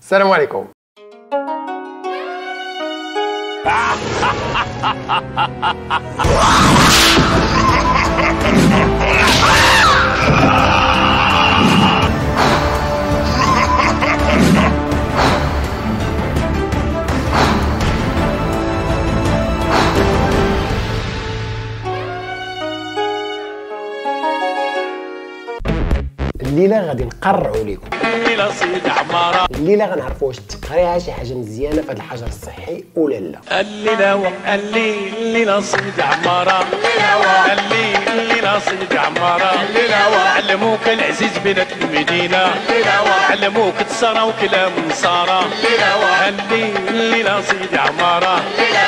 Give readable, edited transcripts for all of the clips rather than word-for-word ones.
السلام عليكم. الليله غادي نقرعوا لكم الليله غنعرفوا واش التقريعه شي حاجه مزيانه في هذا الحجر الصحي ولا لا. الليله صيد عماره الليله صيد عماره علموك العزيز بنات المدينه علموك تصرا وكلام نصارى الليله صيد عماره.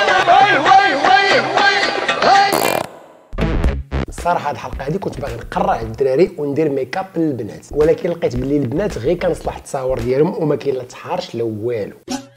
الصراحه هاد الحلقه هادي كنت باغي نقرع الدراري وندير ميكاب للبنات، ولكن لقيت بلي البنات غير كنصلح التصاور ديالهم وما كاين لا تحارش لا والو.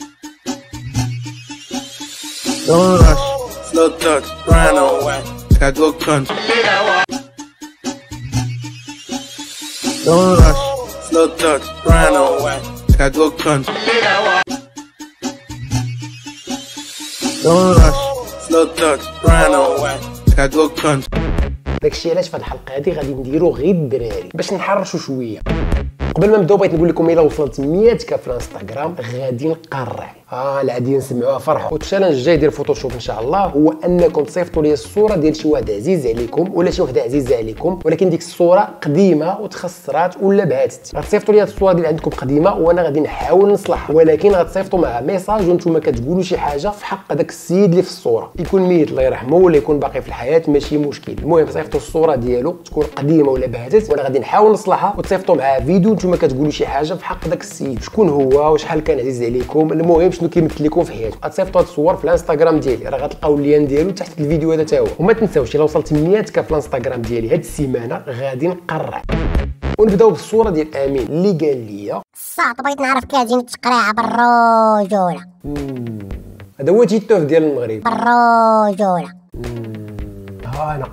داكشي علاش في هاد الحلقه هادي غادي نديرو غير الدراري باش نحرشوا شويه. قبل ما نبداو بغيت نقول لكم الا وصلت 100 كا في الانستغرام غادي نقرع العادي نسمعوها فرحوا. والتشالنج الجاي ديال فوتوشوب ان شاء الله هو انكم تصيفطوا لي الصوره ديال شي واحد عزيز عليكم ولا شي وحده عزيزه عليكم، ولكن ديك الصوره قديمه وتخسرات ولا بعاتت. غتصيفطوا لي هاد الصوره ديال عندكم قديمه وانا غادي نحاول نصلحها، ولكن غتصيفطوا مع ميساج وانتم كتقولوا شي حاجه في حق داك السيد اللي في الصوره، يكون ميت الله يرحمه ولا يكون باقي في الحياه ماشي مشكل. المهم صيفطوا الصوره ديالو تكون قديمه ولا بعاتت وانا غادي نحاول نصلحها، وتصيفطوا مع فيديو انتم كتقولوا شي حاجه في حق داك السيد، شكون هو وشحال كان عزيز عليكم، المهم شنو كيمثل لكم في حياته. غتصيفطوا هاد الصور في الانستغرام ديالي، راه غتلقاو اللين ديالو تحت الفيديو هذا تا هو. وما تنساوش الا وصلت 100 كا في الانستغرام ديالي هاد السيمانه غادي نقرع. ونبداو بالصوره ديال امين اللي قال لي الساط بغيت نعرف كاين التقريعه بالرجوله. هذا هو تيتوف ديال المغرب بالرجوله. انا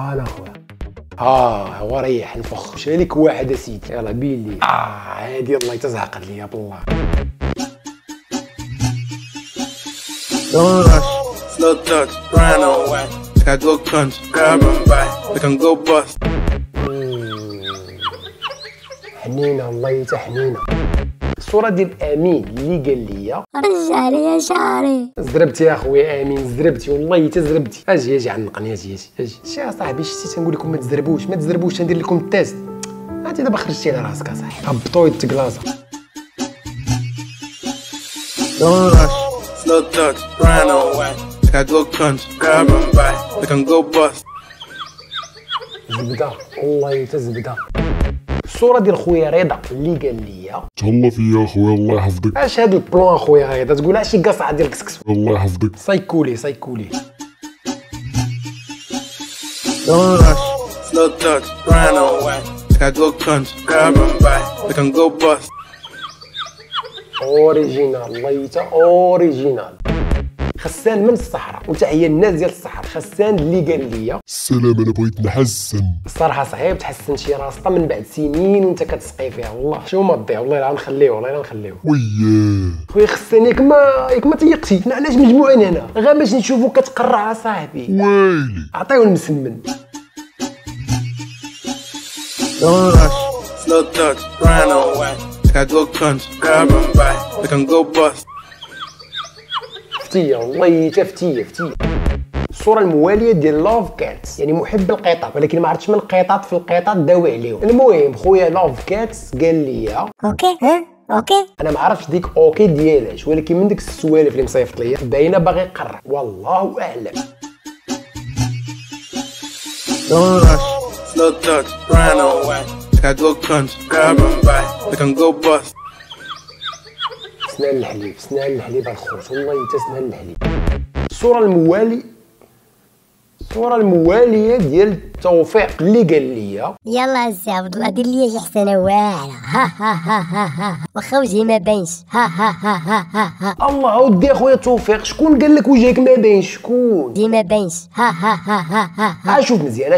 خويا هو ريح نفخ شالك واحد اسيدي يلاه بين لي هادي الله يتزعقد ليا بالله. Don't rush, slow touch, run away. Got go crunch, grab and buy. We can go bust. حنينه الله يتحنينه. الصوره ديال امين اللي قال لي رجع لي شعري. زربتي يا خويا امين زربتي والله حتى زربتي. اجي عنقني اجي شي اصاحبي شتي تنقول لكم ما تزربوش تندير لكم التيست. انت دابا خرجتي على راسك اصاحبي هبطوا التكلازه. Don't rush, slow touch, run away. Got go crunch, grab and buy. We can go bust. زبده والله يتزبده. الصوره ديال خويا رضا اللي قال لي تهلا فيا اخويا الله يحفظك. اش هاد البلون خويا رضا تقول شي قصعه ديال الكسكس الله يحفظك. سايكولي Don't rush, slow touch, run away. Got go crunch, grab and buy. We can go bust. اوريجينال الله اوريجينال. خسان من الصحراء وتحيه الناس ديال الصحراء. خسان اللي قال لي السلام انا بغيت نحسن. الصراحه صعيب تحسن شي راسطه من بعد سنين وانت كتسقي فيها والله شو ما تضيع والله لا نخليوه وياه خويا خسان ياك ما تيقتي علاش مجموعين هنا غير باش نشوفوك كتقرع صاحبي ويلي عطيو المسمن. Don't rush, slow touch, run away. Got go crunch, grab and buy. We can go bust. فتيه والله فتيه. الصوره المواليه ديال لوف كاتس يعني محب القطط، ولكن ما عرفتش من القطط في القطط داوي عليهم. المهم خويا لوف كاتس قال لي اوكي اوكي. انا ما عرفتش ديك اوكي ديالاش، ولكن من ديك السوالف اللي مصيفط ليا باينه باغي يقرع والله اعلم. Don't rush, slow touch, run away. Got go crunch, grab and buy. We can go bust. سنان الحليب الخوت والله حتى سنان الحليب. الصوره المواليه ديال توفيق اللي قال لي يلا السي عبد الله دير لي شي حسنه واعره واخا وجهي ما باينش الله عودي اخويا توفيق شكون قال لك وجهك ما باينش شكون وجهي ما باينش شوف مزيان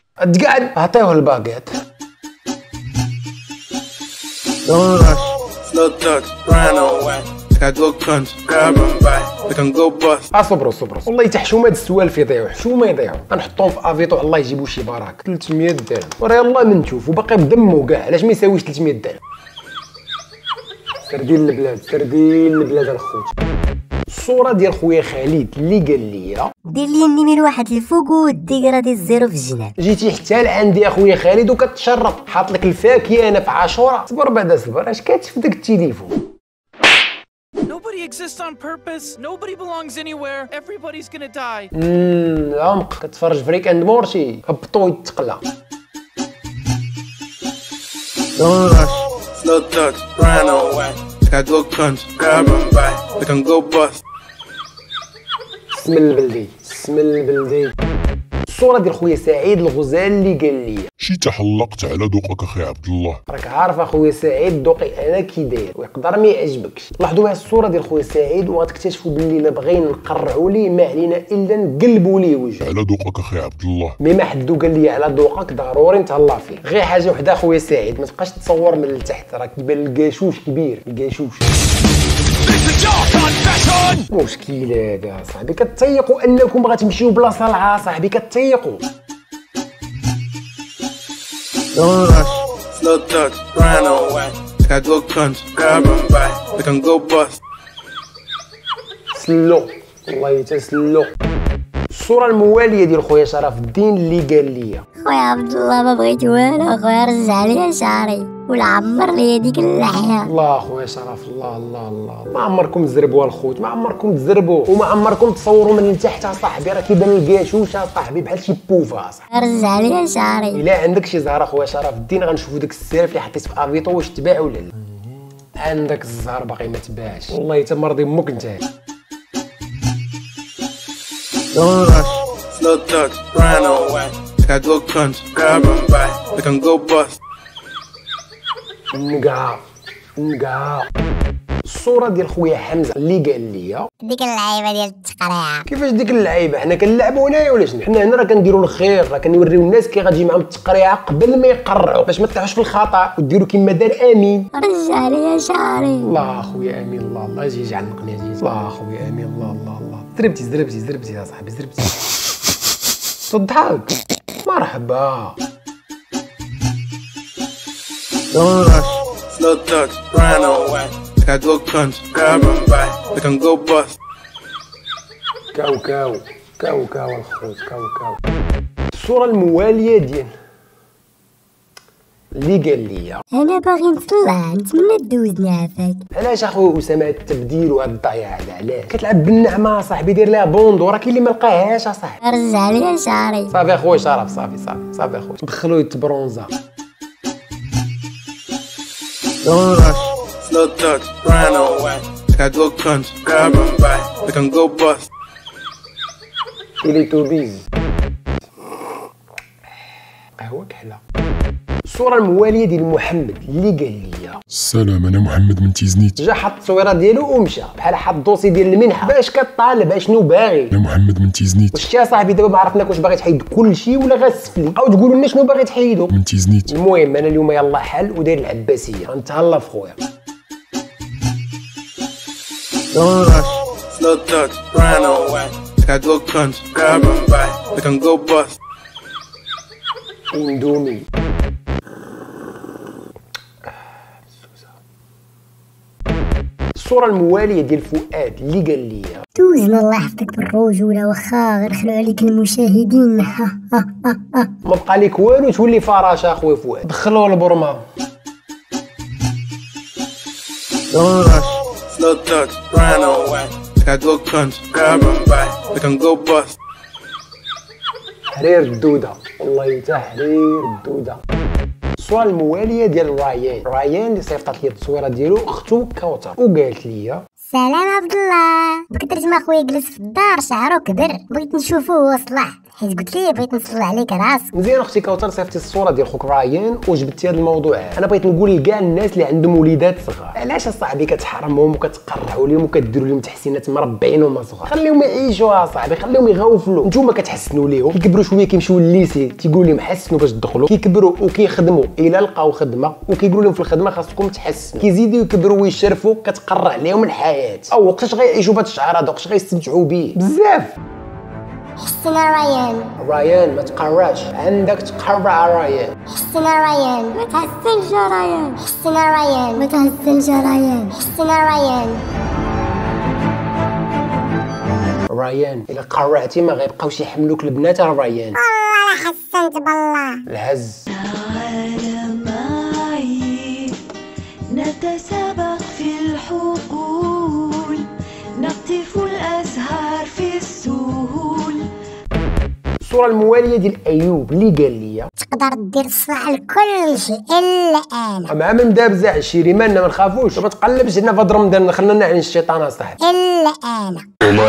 تقعد عطيوه الباكيت. Don't rush, slow touch, run away. Like I go crunch, grab and buy. We can go bust. صبروا والله تحشوم هاد السوالف يضيعوا، حشومه يضيعوا، غنحطوهم في افيطو الله يجيبوا شي براك. 300 درهم وراه يلاه من نشوف وباقي بدمو كاع، علاش ما يساويش 300 درهم؟ سردين البلاد الخوت. الصوره ديال خويا خالد اللي قال لي دير لي النيمير واحد الفوق والديكراتي الزيرو في الجناب. جيتي حتى لعندي اخويا خالد وكتشرط حاط لك الفاكهه انا في عاشوره. صبر بعدا صبر، اش كتفدك التليفون؟ Nobody exists on purpose. Nobody belongs anywhere. Everybody's gonna die. عمق كتفرج فريك اند مورتي، هبطو يتقلا. Don't rush, slow touch, run away. Like I go crunch, grab and buy. We can go bust. اسم البلدي. الصوره ديال خويا سعيد الغزال اللي قال لي شي تحلقت على ذوقك اخي عبد الله. راك عارف اخويا سعيد ذوقي انا كي داير ويقدر ما يعجبكش. لاحظوا معايا الصوره ديال خويا سعيد وغتكتشفوا باللي الا بغينا نقرعوا ليه ما علينا الا نقلبوا ليه وجهه. على ذوقك اخي عبد الله. ما حدو قال لي على ذوقك ضروري نتهلا فيه. غير حاجه وحده خويا سعيد، ما تبقاش تصور من التحت، راك كيبان الكاشوش كبير الكاشوش. مشكل هذا صاحبي، كتيقوا انكم غتمشيو بلاصه لعا صاحبي، كتيقوا. Don't rush, slow touch, run away. Like I go crunch, grab and buy. We can go bust. سلو والله يتسلو. الصوره المواليه ديال خويا شرف الدين اللي قال لي خويا عبد الله ما بغيت والو، خويا رجع لي شعري ولا عمر لي ديك اللحيه. الله خويا شرف، الله ما عمركم تزربوا الخوت، ما عمركم تزربوا وما عمركم تصوروا من التحت صاحبي، راه كيبان الكاشوش صاحبي بحال شي بوفا صاحبي. رجع لي شعري. الا عندك شي زهره خويا شرف الدين غنشوفوا داك السيرف اللي حطيت في افيطو واش تباع ولا لا. عندك الزهر باقي ما تباعش والله حتى مرضي امك انت. Don't rush, slow touch, run away. Like I go crunch, grab and buy. We can go bust. نقع. الصوره ديال خويا حمزه اللي قال لي ديك اللعيبه ديال التقريعه. كيفاش ديك اللعيبه؟ حنا كنلعبوا هنايا ولا شنو؟ حنا هنا راه كنديروا الخير، راه كنوريو الناس كي غتجي معاهم التقريعه قبل ما يقرعوا باش ما تطيحوش في الخطا وديروا كما دار امين. رجع لي شعري. الله خويا امين، الله يجي عنقني عزيز. الله خويا امين، الله زربتي يا صاحبي زربتي. تضحك مرحبا. Don't rush, slow touch, run away. Like I go crunch, grab and buy. We can go bust. كاو الخوت كاو. الصوره المواليه ديال اللي قال لي انا باغي نطلع، نتمنى تدوزني عافاك. علاش اخويا اسامه التبديل وهاد الضياع هذا؟ علاش كتلعب بالنعمه صاحبي؟ دير لها بوندو، راه كاين اللي ما لقاهاش اصاحبي. رجع لي شعري. صافي اخويا شرف، صافي اخويا دخلوا يتبرونزا. Don't rush, slow touch, run away. Like I go crunch, grab and buy. We can go bust. تيليتوبيز قهوه كحله. الصوره المواليه ديال محمد اللي قال لي السلام انا محمد من تيزنيت. جا حط التصويره ديالو ومشى بحال حط الدوسي ديال المنحه. باش كطالب اشنو باغي؟ انا محمد من تيزنيت. واش يا صاحبي دابا ما عرفناك واش باغي تحيد كلشي ولا غتسفلي او تقولوا لنا شنو باغي تحيدوا؟ من تيزنيت. المهم انا اليوم يلاه حل وداير العباسيه غنتهلا في خويا. Don't rush, slow touch, run away. Like I go crunch, grab and buy. We can go bust. اندومي. الصورة الموالية ديال فؤاد اللي قال لي دوزنا الله يحفظك بالرجولة، واخا غيرخلوا عليك المشاهدين. ما بقى ليك والو تولي فراشة اخويا فؤاد. دخلوه البرمة. Don't rush, slow touch, run away. Like I go crunch, grab and buy. We can go bust. حرير الدودة والله تحرير الدودة. الصورة الموالية ديال رايان اللي صيفطات لي التصويرة ديالو اختو كوثر وقالت لي سلام عبد الله. بكثرت ما خويا جلس في الدار شعرو كبر، بغيت نشوفوه هو صلح، حيت قلت ليه بغيت نصلح عليك راسك. مزيان اختي كوثر، صيفطتي الصوره ديال خوك رايان وجبتي هذا الموضوع. انا بغيت نقول لكاع الناس اللي عندهم وليدات صغار، علاش اصاحبي كتحرمهم وكتقرعوا لهم وكديروا لهم تحسينات مربعين وما صغار؟ خليهم يعيشوا اصاحبي، خليهم يغوفلوا. نتوما كتحسنوا ليهم، كيكبروا شويه كيمشيو للليسي تيقول لهم حسنوا باش تدخلوا، كيكبروا وكيخدموا الى لقاو خدمه وكيقولوا لهم في الخدمه خاصكم تحسنوا، كيزيدوا يكبروا ويشرفوا كتقرع عليهم الحياه. او وقتاش غيعيشوا بهاد الشعر هذا؟ وقتاش غيستمتعوا به؟ بزاف. حسنا ريان. ريان ما تقراش، عندك تقرع ريان. حسنا ريان. ما تحسنش ريان. حسنا ريان. ما تحسنش ريان. حسنا ريان. ريان الا قرعتي ما غيبقاوش يحملوك البنات ريان. والله لا حسنت بالله. الهز. تعال معي نتسابق في الحقول، نقطف الأزهار في السهول. الصوره المواليه ديال ايوب اللي قال لي تقدر دير الصلاح لكل شيء الا انا. مع من دابزه عشيري مالنا ما نخافوش، ما تقلبش هنا في هاد رمضان، خلينا نعين الشيطان اصاحبي. الا انا.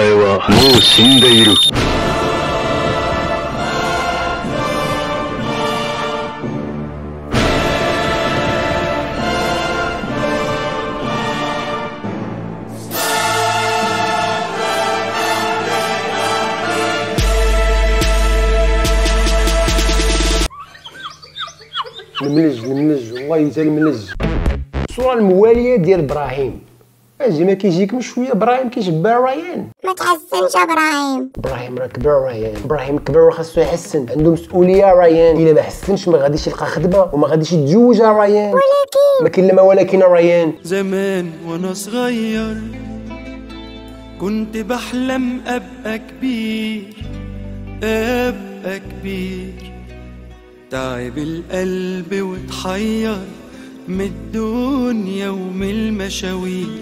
الملج والله يتا الملج. الصوره المواليه ديال ابراهيم، اجي ما كيجيك من شويه ابراهيم كيشبه ريان. ما تحسنش ابراهيم. ابراهيم راه كبر ريان، ابراهيم كبر وخاصو يحسن، عنده مسؤوليه ريان، الا ما حسنش ما غاديش يلقى خدمه وما غاديش يتزوج ريان. ولكن ما كاين لا ما ولكن ريان. زمان وانا صغير كنت بحلم ابقى كبير، ابقى كبير، تعب القلب وتحير من الدنيا ومن المشاوير.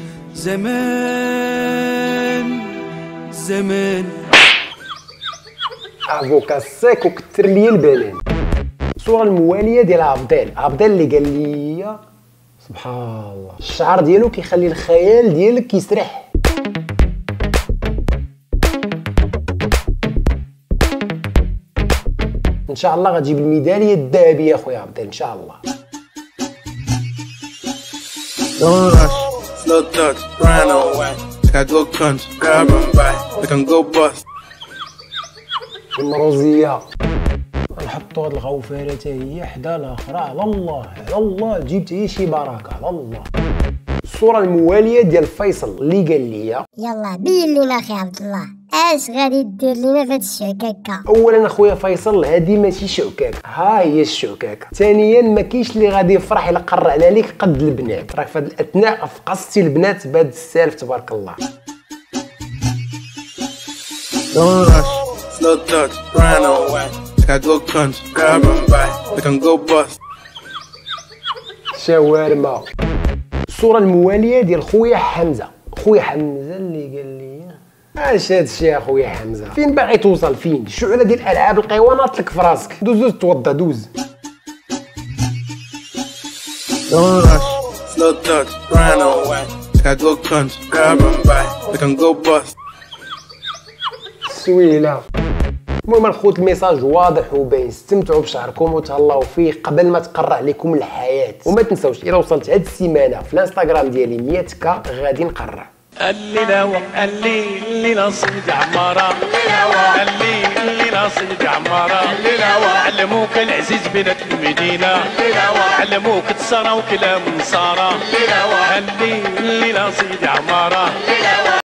زمان زمان افوكا سيك وكثر لي البنان. الصوره المواليه ديال عبدال اللي قال لي سبحان الله الشعر ديالو كيخلي الخيال ديالك يسرح. ان شاء الله غتجيب الميداليه الذهبيه اخويا عبدال ان شاء الله. Don't rush, slow touch, run away. I go country, grab and buy. We can go bust. المروزيه نحطوا هاد الغوفره حتى هي حدا الاخرى، على الله على الله جبت هي شي بركه على الله. الصوره المواليه ديال فيصل اللي قال لي يلا بين لينا اخي عبد الله، اش غادي دير لينا في هاد الشعكاكه؟ اولا اخويا فيصل هادي ماشي شعكاك، ها هي الشعكاكه. ثانيا ما كاينش اللي غادي يفرح الا قرعنا ليك قد البنات، راك في هاد الاثناء فقصتي البنات بهاد السالف تبارك الله. Don't rush, slow touch, run away. I go country, grab and buy. We can go bust. شاورما. الصوره المواليه ديال خويا حمزه اللي قال لي اش هادشي اخويا حمزه؟ فين باغي توصل؟ فين الشعله ديال الالعاب القيوانات لك في راسك؟ دوز توضى دوز. Don't rush, slow touch, run away. I go country, grab and buy. We can go bust. سويله. المهم الخوت الميساج واضح وباين، استمتعوا بشعركم وتهلاو فيه قبل ما تقرع لكم الحياه. وما تنساوش الا وصلت هاد السيمانه في الانستغرام ديالي 100k غادي نقرع. الليلة صيد عمارة، الليلة صيد عمارة، علموك العزيز بنات المدينة، علموك تصرى وكلام نصارى، الليلة صيد عمارة.